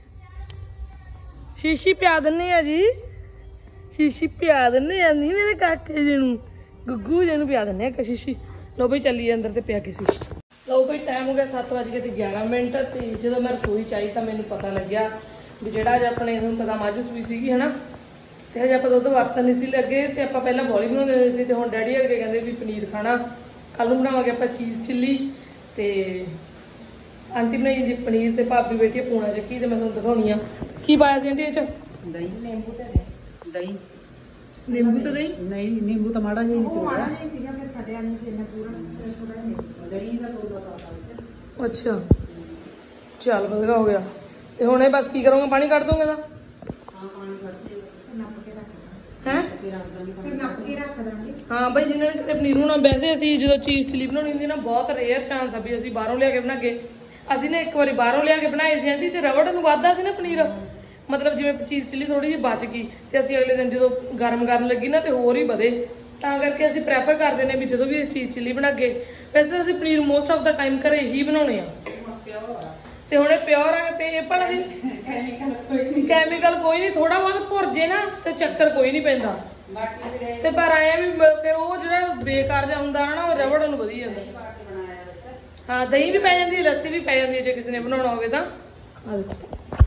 ਸ਼ੀਸ਼ੀ ਪਿਆ ਦਿੰਨੇ ਆ ਜੀ ਸ਼ੀਸ਼ੀ ਪਿਆ ਦਿੰਨੇ ਆ ਨਹੀਂ ਮੇਰੇ ਕਾਕੇ ਜੀ ਨੂੰ ਗੁੱਗੂ ਜੀ ਨੂੰ ਪਿਆ ਦਿੰਨੇ ਆ ਸ਼ੀਸ਼ੀ ਲਓ ਬਈ ਚੱਲੀਏ ਅੰਦਰ ਤੇ ਪਿਆ ਕੇ ਸ਼ੀਸ਼ੀ ਲਓ ਬਈ ਟਾਈਮ ਹੋ ਗਿਆ ਸੱਤ ਵੱਜ ਕੇ ਤੇ ਗਿਆਰਾਂ ਮਿੰਟ ਤੇ ਜਦੋਂ ਮੈਂ ਰਸੋਈ ਚ ਆਈ ਤਾਂ ਮੈਨੂੰ ਪਤਾ ਲੱਗਿਆ ਵੀ ਜਿਹੜਾ ਅੱਜ ਆਪਣੇ ਤੁਹਾਨੂੰ ਪਤਾ ਮੱਝ ਸੂਈ ਸੀਗੀ ਹਨਾ ਤੇ ਹਜੇ ਆਪਾਂ ਦੁੱਧ ਵਰਤਣ ਨਹੀਂ ਸੀ ਲੱਗੇ ਤੇ ਆਪਾਂ ਪਹਿਲਾਂ ਬੋਲੀ ਬਣਾਉਂਦੇ ਹੁੰਦੇ ਸੀ ਤੇ ਹੁਣ ਡੈਡੀ ਵਰਗੇ ਕਹਿੰਦੇ ਵੀ ਪਨੀਰ ਖਾਣਾ ਕੱਲ ਨੂੰ ਬਣਾਵਾਂਗੇ ਆਪਾਂ ਚੀਜ਼ ਚਿੱਲੀ ਤੇ ਆਂਟੀ ਬਣਾਈ ਜੀ ਪਨੀਰ ਤੇ ਭਾਬੀ ਬੈਠੀ ਪੂਣਾ ਚੱਕੀ ਤੇ ਮੈਂ ਤੁਹਾਨੂੰ ਦਿਖਾਉਣੀ ਆ ਕੀ ਪਾਇਆ ਸੀ ਆਂਟੀ ਇਹ ਚ ਦਹੀਂ ਨਿੰਬੂ ਤੇ ਦਹੀਂ ਨਿੰਬੂ ਤੇ ਦਹੀਂ ਨਹੀਂ ਨਿੰਬੂ ਤਾਂ ਮਾੜਾ ਜਿਹਾ ਹੀ ਮਾੜਾ ਜਿਹਾ ਸੀਗਾ ਫਿਰ ਫਟਿਆ ਨਹੀਂ ਸੀ ਇੰਨਾ ਪੂਰਾ ਥੋੜਾ ਜਿਹਾ ਦਹੀਂ ਦਾ ਥੋੜਾ ਪਾ ਅੱਛਾ ਚੱਲ ਵਧੀਆ ਹੋ ਗਿਆ ਤੇ ਹੁਣ ਇਹ ਬਸ ਕੀ ਕਰੋਗੇ ਪਾਣੀ ਕੱਢ ਦੋਗੇ ਦਾ ਹਾਂ ਪਾਣੀ ਕੱਢ ਕੇ ਨੱਪ ਕੇ ਰੱਖਣਾ ਹੈ ਫਿਰ ਨੱਪ ਕੇ ਰੱਖ ਦਾਂਗੇ। ਹਾਂ ਬਈ ਜਿਨ੍ਹਾਂ ਨੇ ਕਿਤੇ ਪਨੀਰ ਬਣਾਉਣਾ, ਵੈਸੇ ਅਸੀਂ ਜਦੋਂ ਚੀਜ਼ ਚਿੱਲੀ ਬਣਾਉਣੀ ਹੁੰਦੀ ਨਾ ਬਹੁਤ ਰੇਅਰ ਚਾਂਸ ਆ ਵੀ ਅਸੀਂ ਬਾਹਰੋਂ ਲਿਆ ਕੇ ਬਣਾ ਕੇ। ਅਸੀਂ ਨਾ ਇੱਕ ਵਾਰੀ ਬਾਹਰੋਂ ਲਿਆ ਕੇ ਬਣਾਏ ਸੀ ਆਂਟੀ, ਤੇ ਰਬੜ ਨੂੰ ਵੱਧਦਾ ਸੀ ਨਾ ਪਨੀਰ, ਮਤਲਬ ਜਿਵੇਂ ਚੀਜ਼ ਚਿੱਲੀ ਥੋੜੀ ਜਿਹੀ ਬਚ ਗਈ ਤੇ ਅਸੀਂ ਅਗਲੇ ਦਿਨ ਜਦੋਂ ਗਰਮ ਕਰਨ ਲੱਗੀ ਨਾ ਤੇ ਹੋਰ ਹੀ ਵਧੇ। ਤਾਂ ਕਰਕੇ ਅਸੀਂ ਪ੍ਰੈਫਰ ਕਰਦੇ ਨੇ ਵੀ ਜਦੋਂ ਵੀ ਅਸੀਂ ਚੀਜ਼ ਚਿੱਲੀ ਬਣਾ ਕੇ, ਵੈਸੇ ਤਾਂ ਅਸੀਂ paneer most of the time ਘਰੇ ਹੀ ਬਣਾਉਣੇ ਆ। ਤੇ ਹੁਣ ਇਹ ਪਿਓਰ ਆ ਤੇ ਇਹ ਭਲਾ ਦੀ ਕੈਮੀਕਲ ਕੋਈ ਨਹੀਂ, ਥੋੜਾ ਬਹੁਤ ਭੁਰਜੇ ਨਾ ਤੇ ਚੱਕਰ ਕੋਈ ਨਹੀਂ ਪੈਂਦਾ। ਤੇ ਪਰ ਆਇਆ ਵੀ ਫਿਰ ਉਹ ਜਿਹੜਾ ਬੇਕਾਰ ਜਿਹਾ ਹੁੰਦਾ ਹੈ ਨਾ ਉਹ ਰਬੜ ਨੂੰ ਵਧੀ ਜਾਂਦਾ। ਹਾਂ ਦਹੀਂ ਵੀ ਪੈ ਜਾਂਦੀ ਹੈ, ਲੱਸੀ ਵੀ ਪੈ ਜਾਂਦੀ ਹੈ ਜੇ ਕਿਸੇ ਨੇ ਬਣਾਉਣਾ ਹੋਵੇ ਤਾਂ। ਆ ਦੇਖੋ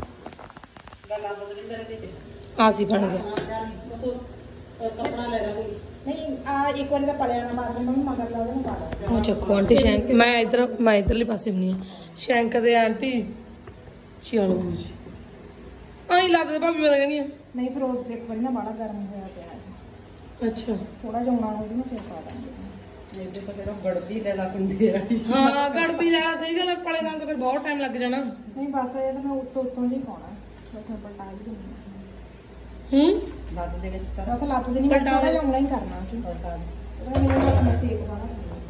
ਆ ਸੀ ਬਣ ਗਿਆ। ਕੱਪੜਾ ਲੈ ਲਾ ਕੋਈ ਨਹੀਂ, ਆ ਇੱਕ ਵਾਰੀ ਤਾਂ ਪੜਿਆ ਨਾ ਮਾਰ ਮੈਂ ਮਗਰ ਲਾ ਉਹਨੂੰ ਪਾ ਲਾ। ਉਹ ਚੱਕੋ ਆਂਟੀ ਸ਼ੈਂਕ, ਮੈਂ ਇਧਰ ਮੈਂ ਇਧਰਲੀ ਪਾਸੇ ਬਣੀ ਆ ਸ਼ੈਂਕ ਦੇ ਆਂਟੀ ਚਲੋ ਜੀ ਆਈ ਲੱਦ ਦੇ ਭਾਬੀ ਮੈਂ ਕਹਿੰਦੀ ਆ। ਨਹੀਂ ਫਿਰ ਉਹ ਇੱਕ ਵਾਰੀ ਨਾ ਬੜਾ ਗਰਮ ਹੋਇਆ ਪਿਆ। ਅੱਛਾ ਥੋੜਾ ਜਿਹਾ ਉਣਾ ਉਹਦੀ ਨਾ ਫਿਰ ਪਾ ਦਾਂਗੇ। ਇਹਦੇ ਤਾਂ ਫਿਰ ਉਹ ਗੜਬੀ ਲੈ ਲਾ ਪਿੰਦੀ ਆ। ਹਾਂ ਗੜਬੀ ਲੈਣਾ, ਸਹੀ ਗੱਲ, ਪਲੇ ਨਾਲ ਤਾਂ ਫਿਰ ਬਹੁਤ ਟਾਈਮ ਲੱਗ ਜਾਣਾ। ਨਹੀਂ ਬਸ ਇਹ ਤਾਂ ਮੈਂ ਉੱਤੋਂ ਉੱਤੋਂ ਜੀ ਪਾਉਣਾ, ਬਸ ਮੈਂ ਪਲਟਾ ਹੀ ਦਿੰਦੀ ਹੂੰ ਲੱਤ ਦੇ ਵਿੱਚ ਬਸ ਲੱਤ ਦੇ ਨਹੀਂ ਮੈਂ ਥੋੜਾ ਜਿਹਾ ਉਣਾ ਹੀ ਕਰਨਾ ਸੀ। ਪਲਟਾ ਉਹਦਾ ਮੇਰੇ ਹੱਥ ਨਾਲ ਸੇਕ ਵਾਲਾ।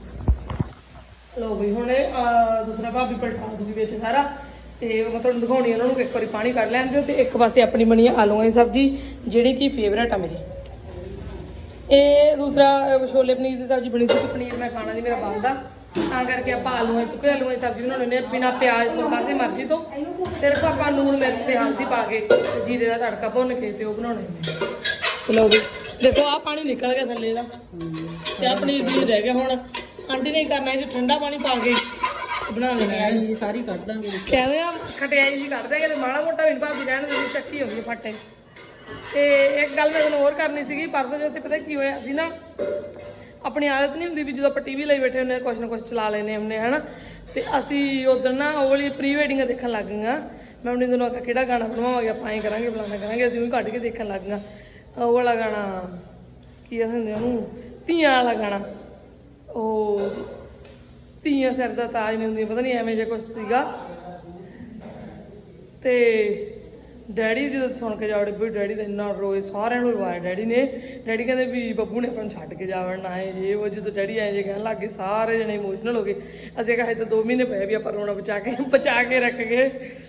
ਲੋ ਵੀ ਹੁਣ ਇਹ ਅਹ, ਦੂਸਰਾ ਭਾਬੀ ਪਲਟਾ ਦੂਗੀ ਵਿੱਚ ਸਾਰਾ। ਤੇ ਮੈਂ ਤੁਹਾਨੂੰ ਦਿਖਾਉਣੀ ਉਹਨਾਂ ਨੂੰ ਇੱਕ ਵਾਰੀ ਪਾਣੀ ਕੱਢ ਲੈਣ ਦਿਓ। ਤੇ ਇੱਕ ਪਾਸੇ ਆਪਣੀ ਬਣੀ ਹੈ ਆਲੂਆਂ ਦੀ ਸਬਜ਼ੀ ਜਿਹੜੀ ਕਿ ਫੇਵਰੇਟ ਆ ਮੇਰੀ। ਇਹ ਦੂਸਰਾ ਅਹ, ਛੋਲੇ ਪਨੀਰ ਦੀ ਸਬਜ਼ੀ ਬਣੀ ਸੀ ਕਿ ਪਨੀਰ ਮੈਂ ਖਾਣਾ ਨਹੀਂ ਮੇਰਾ ਬੰਦ ਆ, ਤਾਂ ਕਰਕੇ ਆਪਾਂ ਆਲੂਆਂ ਸੁੱਕੇ ਆਲੂਆਂ ਦੀ ਸਬਜ਼ੀ ਬਣਾਉਣੀ ਨੇ ਬਿਨਾਂ ਪਿਆਜ਼ ਤੋਂ ਕਾਸੇ ਮਰਜ਼ੀ ਤੋਂ। ਸਿਰਫ ਆਪਾਂ ਲੂਣ ਮਿਰਚ ਤੇ ਹਲਦੀ ਪਾ ਕੇ ਤੇ ਜੀਰੇ ਦਾ ਤੜਕਾ ਭੁੰਨ ਕੇ ਤੇ ਉਹ ਬਣਾਉਣੇ ਨੇ। ਚਲੋ ਵੀ ਦੇਖੋ ਆਹ ਪਾਣੀ ਨਿਕਲ ਗਿਆ ਥੱਲੇ ਦਾ ਤੇ ਆਹ ਪਨੀਰ ਵੀ ਰਹਿ ਗਿਆ। ਹੁਣ ਆਂਟੀ ਨੇ ਕਰਨਾ ਇਹ 'ਚ ਠੰਡਾ ਪਾਣੀ ਪਾ ਕੇ ਬਣਾ ਲੈਣਾ ਸਾਰੀ ਕੱਢ ਦਾਂਗੇ। ਕਹਿੰਦੇ ਆ ਖਟਿਆਈ ਜੀ ਕੱਢ ਦਾਂਗੇ ਤੇ ਮਾੜਾ ਮੋਟਾ ਵੀ ਭਾਬੀ ਰਹਿਣ ਦੇ ਚੱਕੀ ਹੋ ਗਈ ਫੱਟੇ। ਤੇ ਇੱਕ ਗੱਲ ਮੈਂ ਤੁਹਾਨੂੰ ਹੋਰ ਕਰਨੀ ਸੀਗੀ, ਪਰਸੋਂ ਜੋ ਤੇ ਪਤਾ ਕੀ ਹੋਇਆ ਸੀ ਨਾ, ਆਪਣੀ ਆਦਤ ਨਹੀਂ ਹੁੰਦੀ ਵੀ ਜਦੋਂ ਆਪਾਂ ਟੀਵੀ ਲਈ ਬੈਠੇ ਹੁੰਦੇ ਕੁਛ ਨਾ ਕੁਛ ਚਲਾ ਲੈਨੇ ਹੁੰਦੇ ਹਨਾ। ਤੇ ਅਸੀਂ ਉਦੋਂ ਨਾ ਉਹ ਵਾਲੀ ਪ੍ਰੀ ਵੈਡਿੰਗ ਦੇਖਣ ਲੱਗ ਗਈਆਂ। ਮੈਂ ਆਪਣੀ ਦਿਨੋਂ ਆਖਿਆ ਕਿਹੜਾ ਗਾਣਾ ਬਣਵਾਵਾਂਗੇ ਆਪਾਂ, ਐਂ ਕਰਾਂਗੇ ਫਲਾਣਾ ਕਰਾਂਗੇ। ਅਸੀਂ ਵੀ ਕੱਢ ਕੇ ਦੇਖਣ ਲੱਗ ਗਈਆਂ ਉਹ ਵਾਲਾ ਗਾਣਾ, ਕੀ ਕਹਿੰਦੇ ਉਹਨੂੰ, ਧੀਆਂ ਵਾਲਾ ਗਾਣਾ, ਉਹ ਧੀਆਂ ਸਿਰ ਦਾ ਤਾਜ ਨਹੀਂ ਹੁੰਦੀਆਂ, ਪਤਾ ਨਹੀਂ ਐਵੇਂ ਜਿਹਾ ਕੁਛ ਸੀਗਾ। ਤੇ ਡੈਡੀ ਜਦੋਂ ਸੁਣ ਕੇ ਜਾਵੜੇ ਵੀ ਡੈਡੀ ਦਾ ਇੰਨਾ ਰੋਏ, ਸਾਰਿਆਂ ਨੂੰ ਰਵਾਇਆ ਡੈਡੀ ਨੇ। ਡੈਡੀ ਕਹਿੰਦੇ ਵੀ ਬੱਬੂ ਨੇ ਆਪਾਂ ਨੂੰ ਛੱਡ ਕੇ ਜਾਵੜਨਾ ਹੈ ਜੇ ਉਹ। ਜਦੋਂ ਡੈਡੀ ਐਂ ਜੇ ਕਹਿਣ ਲੱਗ ਗਏ ਸਾਰੇ ਜਣੇ ਇਮੋਸ਼ਨਲ ਹੋ ਗਏ। ਅਸੀਂ ਕਿਹਾ ਤਾਂ ਦੋ ਮਹੀਨੇ ਪਏ ਵੀ ਆਪਾਂ ਰੋਣਾ ਬਚਾ ਕੇ ਬਚਾ ਕੇ ਰੱਖ ਗਏ।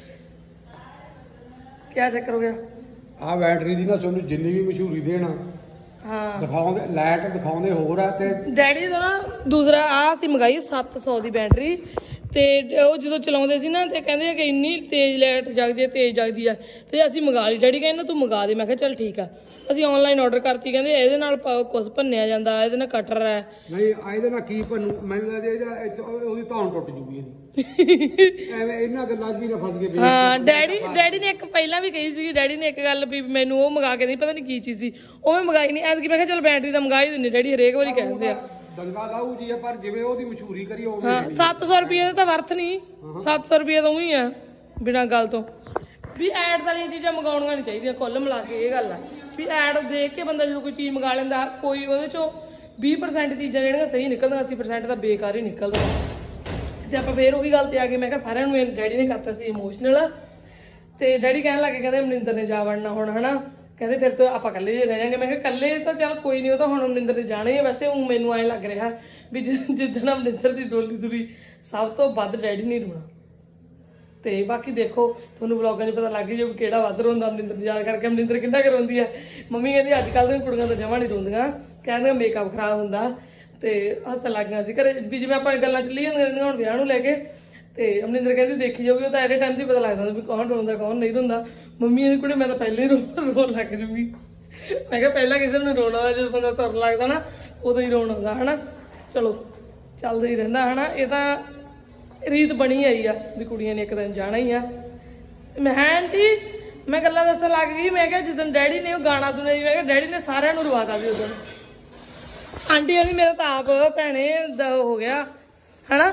ਕਿਆ ਚੱਕਰ ਹੋ ਗਿਆ? ਆ ਬੈਟਰੀ ਦੀ ਨਾ ਤੁਹਾਨੂੰ ਜਿੰਨੀ ਵੀ ਮਸ਼ਹੂਰੀ ਦੇਣਾ ਹਾਂ ਦਿਖਾਉਂਦੇ, ਲਾਈਟ ਦਿਖਾਉਂਦੇ ਹੋਰ ਆ। ਤੇ ਡੈਡੀ ਦਾ ਨਾ ਦੂਸਰਾ ਆਹ ਅਸੀਂ ਮੰਗਾਈ ਸੱਤ ਸੌ ਦੀ ਬੈਟਰੀ। ਤੇ ਉਹ ਜਦੋਂ ਚਲਾਉਂਦੇ ਸੀ ਨਾ ਤੇ ਕਹਿੰਦੇ ਕਿ ਇੰਨੀ ਤੇਜ਼ ਲਾਈਟ ਜਗਦੀ ਹੈ, ਤੇਜ਼ ਜਗਦੀ ਹੈ। ਤੇ ਅਸੀਂ ਮੰਗਾ ਲਈ। ਡੈਡੀ ਕਹਿੰਦੇ ਤੂੰ ਮੰਗਾ ਦੇ। ਮੈਂ ਕਿਹਾ ਚੱਲ ਠੀਕ ਆ। ਅਸੀਂ ਆਨਲਾਈਨ ਆਰਡਰ ਕਰਤੀ। ਕਹਿੰਦੇ ਇਹਦੇ ਨਾਲ ਕੁਛ ਭੰਨਿਆ ਜਾਂਦਾ, ਇਹਦੇ ਨਾਲ ਕਟਰ ਹੈ। ਨਹੀਂ ਇਹਦੇ ਨਾਲ ਕੀ ਭੰਨੂ, ਮੈਨੂੰ ਲੱਗਦਾ ਇਹਦਾ ਇੱਥੋਂ ਉਹਦੀ ਧੌਣ ਟੁੱਟ ਜੂਗੀ ਇਹਦੀ। ਐਵੇਂ ਇਹਨਾਂ ਗੱਲਾਂ 'ਚ ਵੀ ਨਾ ਫਸ ਗਏ। ਹਾਂ ਡੈਡੀ ਡੈਡੀ ਨੇ ਇੱਕ ਪਹਿਲਾਂ ਵੀ ਕਹੀ ਸੀਗੀ, ਡੈਡੀ ਨੇ ਇੱਕ ਗੱਲ ਵੀ ਮੈਨੂੰ ਉਹ ਮੰਗਾ ਕੇ ਨਹੀਂ, ਪਤਾ ਨਹੀਂ ਕੀ ਚੀਜ਼ ਸੀ, ਉਹ ਮੈਂ ਮੰਗਾਈ ਨਹੀਂ। ਐਤਕੀ ਮੈਂ ਕਿਹਾ ਚੱਲ ਬੈਟਰੀ ਤਾਂ ਮੰਗਾ ਹੀ ਦਿੰਦੇ। ਡੈਡੀ ਹਰੇਕ ਵਾਰੀ ਕਹਿੰਦੇ ਆ ਦੰਗਾ ਲਾਊ ਜੀ ਆ, ਪਰ ਜਿਵੇਂ ਉਹਦੀ ਮਸ਼ਹੂਰੀ ਕਰੀ ਉਹ ਹਾਂ ਸੱਤ ਸੌ ਰੁਪਏ ਦਾ ਤਾਂ ਵਰਥ ਨਹੀਂ। ਸੱਤ ਸੌ ਰੁਪਏ ਤਾਂ ਉਹੀ ਆ ਬਿਨਾਂ ਗੱਲ ਤੋਂ। ਵੀ ਐਡਸ ਵਾਲੀਆਂ ਚੀਜ਼ਾਂ ਮੰਗਾਉਣੀਆਂ ਨਹੀਂ ਚਾਹੀਦੀਆਂ ਕੁੱਲ ਮਿਲਾ ਕੇ। ਇਹ ਗੱਲ ਆ ਵੀ ਐਡ ਦੇਖ ਕੇ ਬੰਦਾ ਜਦੋਂ ਕੋਈ ਚੀਜ਼ ਮੰਗਾ ਲੈਂਦਾ, ਕੋਈ ਉਹਦੇ ਚੋਂ ਵੀਹ ਪਰਸੈਂਟ ਚੀਜ਼ਾਂ ਜਿਹੜੀਆਂ ਸਹੀ ਨਿਕਲਦੀਆਂ, ਅੱਸੀ ਪਰਸੈਂਟ ਤਾਂ ਬੇਕਾਰ ਹੀ ਨਿਕਲਦਾ। ਤੇ ਆਪਾਂ ਫੇਰ ਉਹੀ ਗੱਲ ਤੇ ਆ ਗਏ। ਮੈਂ ਕਿਹਾ ਸਾਰਿਆਂ ਨੂੰ ਡੈਡੀ ਨੇ ਕਰਤਾ ਸੀ ਇਮੋਸ਼ਨਲ। ਤੇ ਡੈਡੀ ਕਹਿਣ ਲੱਗੇ ਕਹਿੰਦੇ ਮਨਿੰਦਰ ਨੇ ਜਾ ਵੜਨਾ ਹੁਣ ਹਨਾ। ਕਹਿੰਦੇ ਫਿਰ ਤਾਂ ਆਪਾਂ ਇਕੱਲੇ ਜਿਹੇ ਰਹਿ ਜਾਵਾਂਗੇ। ਮੈਂ ਕਿਹਾ ਇਕੱਲੇ ਤਾਂ ਚੱਲ ਕੋਈ ਨਹੀਂ, ਉਹ ਤਾਂ ਹੁਣ ਮਨਿੰਦਰ ਨੇ ਜਾਣਾ ਹੀ ਹੈ। ਵੈਸੇ ਉਹ ਮੈਨੂੰ ਐਂ ਲੱਗ ਰਿਹਾ ਵੀ ਜਿੱਦਣ ਮਨਿੰਦਰ ਦੀ ਡੋਲੀ ਤੁਰੀ ਸਭ ਤੋਂ ਵੱਧ ਡੈਡੀ ਨਹੀਂ ਰੋਣਾ। ਤੇ ਬਾਕੀ ਦੇਖੋ ਤੁਹਾਨੂੰ ਵਲੌਗਾਂ 'ਚ ਪਤਾ ਲੱਗ ਹੀ ਜਾਊ ਕਿਹੜਾ ਵੱਧ ਰੋਂਦਾ ਮਨਿੰਦਰ ਯਾਦ ਕਰਕੇ। ਮਨਿੰਦਰ ਕਿੰਨਾ ਕੁ ਰੋਂਦੀ ਆ। ਮੰਮੀ ਕਹਿੰਦੀ ਅੱਜ ਕੱਲ੍ਹ ਦੀਆਂ ਕੁੜੀਆਂ ਤਾਂ ਜਮਾਂ ਨਹੀਂ ਰੋਂਦੀਆਂ, ਕਹਿੰਦੀਆਂ ਮੇਕਅਪ ਖਰਾਬ ਹੁੰਦਾ। ਤੇ ਹੱਸਣ ਲੱਗ ਗਿਆ ਸੀ ਘਰੇ ਵੀ ਜਿਵੇਂ ਆਪਾਂ ਗੱਲਾਂ ਚੱਲੀ ਜਾਂਦੀਆਂ ਹੁਣ ਵਿਆਹ ਨੂੰ ਲੈ ਕੇ। ਤੇ ਅਮਰਿੰਦਰ ਕਹਿੰਦੀ ਦੇਖੀ ਜਾਊਗੀ, ਉਹ ਤਾਂ ਐਟ ਏ ਟਾਈਮ 'ਤੇ ਪਤਾ ਲੱਗਦਾ ਵੀ ਕੌਣ ਰੋਂਦਾ ਕੌਣ ਨਹੀਂ ਰੋਂਦਾ। ਮੰਮੀ ਇਹਦੀ ਕੁੜੀ ਮੈਂ ਤਾਂ ਪਹਿਲਾਂ ਹੀ ਰੋ ਰੋਣ ਲੱਗ ਜੂਗੀ। ਮੈਂ ਕਿਹਾ ਪਹਿਲਾਂ ਕਿਸੇ ਨੂੰ ਰੋਣਾ ਹੋਇਆ ਜਦੋਂ ਬੰਦਾ ਤੁਰਨ ਲੱਗਦਾ ਨਾ ਉਦੋਂ ਹੀ ਰੋਣ ਆਉਂਦਾ ਹਨਾ। ਚਲੋ ਚੱਲਦਾ ਹੀ ਰਹਿੰਦਾ ਹਨਾ। ਇਹ ਤਾਂ ਰੀਤ ਬਣੀ ਆਈ ਆ ਵੀ ਕੁੜੀਆਂ ਨੇ ਇੱਕ ਦਿਨ ਜਾਣਾ ਹੀ ਆ। ਮੈਂ ਆਂਟੀ ਮੈਂ ਗੱਲਾਂ ਦੱਸਣ ਲੱਗ ਗਈ। ਮੈਂ ਕਿਹਾ ਜਿੱਦਣ ਡੈਡੀ ਨੇ ਉਹ ਗਾਣਾ ਸੁਣਿਆ ਸੀ, ਮੈਂ ਕਿਹਾ ਡੈਡੀ ਨੇ ਸਾਰਿਆਂ ਨੂੰ ਰਵਾਤਾ ਸੀ ਉਦੋਂ। ਆਂਟੀ ਕਹਿੰਦੀ ਮੇਰਾ ਤਾਂ ਆਪ ਭੈਣੇ ਦਾ ਹੋ ਗਿਆ ਹਨਾ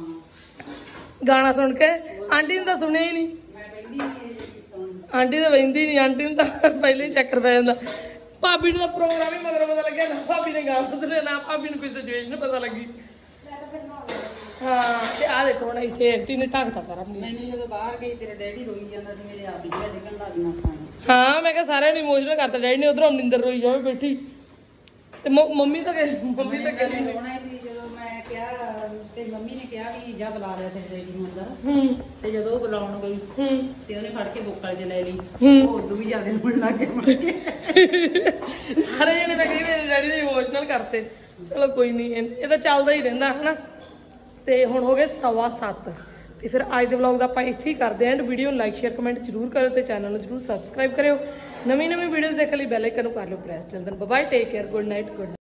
ਗਾਣਾ ਸੁਣ ਕੇ। ਆਂਟੀ ਨੇ ਤਾਂ ਸੁਣਿਆ ਹੀ ਨਹੀਂ। ਆਂਟੀ ਤਾਂ ਬਹਿੰਦੀ ਨਹੀਂ, ਆਂਟੀ ਨੂੰ ਤਾਂ ਪਹਿਲੇ ਹੀ ਚੱਕਰ ਪੈ ਜਾਂਦਾ। ਭਾਬੀ ਨੂੰ ਤਾਂ ਪ੍ਰੋਗਰਾਮ ਹੀ ਮਗਰੋਂ ਪਤਾ ਲੱਗਿਆ ਨਾ ਭਾਬੀ ਨੇ ਗਾਣਾ ਸੁਣਿਆ ਨਾ ਭਾਬੀ ਨੂੰ ਕੋਈ ਸਿਚੁਏਸ਼ਨ ਪਤਾ ਲੱਗੀ। ਹਾਂ ਤੇ ਆ ਦੇਖੋ ਹੁਣ ਇੱਥੇ ਆਂਟੀ ਨੇ ਢੱਕਤਾ ਸਾਰਾ ਪਨੀਰ। ਮੈਨੂੰ ਜਦੋਂ ਬਾਹਰ ਗਈ ਤੇਰਾ ਡੈਡੀ ਰੋਈ ਜਾਂਦਾ ਸੀ ਮੇਰੇ ਆਪ ਹੀ ਜਿਹੜਾ ਡਿੱਗਣ ਲੱਗ ਗਈਆਂ ਖਾਣ। ਹਾਂ ਮੈਂ ਕਿਹਾ ਸਾਰਿਆਂ ਨੂੰ ਇਮੋਸ਼ਨਲ ਕਰਤਾ ਡੈਡੀ ਨੇ ਉਧਰੋਂ ਨਿੰਦਰ ਰੋਈ ਜਾਵੇ ਬੈਠੀ ਤੇ ਮ- ਮੰਮੀ ਤਾਂ ਕਹਿ- ਮੰਮੀ ਤਾਂ ਕਹਿੰਦੀ ਰੋਣਾ ਸੀ ਜਦੋਂ ਮੈਂ ਕਿਹਾ ਤੇ ਮੰਮੀ ਨੇ ਕਿਹਾ ਵੀ ਜਾ ਬੁਲਾ ਲਿਆ ਤੇ ਡੈਡੀ ਨੂੰ ਅੰਦਰ। ਹੂੰ ਤੇ ਜਦੋਂ ਉਹ ਬੁਲਾਉਣ ਗਈ ਹੂੰ ਤੇ ਉਹਨੇ ਫੜ ਕੇ ਬੋਕਲ 'ਚ ਲੈ ਲਈ। ਹੂੰ। ਉਹ ਉਦੋਂ ਵੀ ਜ਼ਿਆਦਾ ਰੋਣ ਲੱਗ ਗਏ ਮੁੜ ਕੇ। ਸਾਰੇ ਜਣੇ ਮੈਂ ਕਹੀ ਮੇਰੇ ਡੈਡੀ ਨੇ ਇਮੋਸ਼ਨਲ ਕਰਤੇ। ਚਲੋ ਕੋਈ ਨਹੀਂ ਇਹ ਤਾਂ ਚੱਲਦਾ ਹੀ ਰਹਿੰਦਾ ਹਨਾ। ਤੇ ਹੁਣ ਹੋ ਗਏ ਸਵਾ ਸੱਤ ਤੇ ਫਿਰ ਅੱਜ ਦੇ ਵਲੌਗ ਦਾ ਆਪਾਂ ਇੱਥੇ ਹੀ ਕਰਦੇ ਹਾਂ ਐਂਡ। ਵੀਡੀਓ ਨੂੰ ਲਾਈਕ ਸ਼ੇਅਰ ਕਮੈਂਟ ਜ਼ਰੂਰ ਕਰਿਓ ਤੇ ਚੈਨਲ ਨੂੰ ਜ਼ਰੂਰ ਸਬਸਕ੍ਰਾਈਬ ਕਰਿਓ। ਨਵੀਂ ਨਵੀਂ ਵੀਡੀਓਜ਼ ਦੇਖਣ ਲਈ ਬੈਲ ਆਈਕਨ ਨੂੰ ਕਰ ਲਿਓ press. Chandan bye, take care, good night, good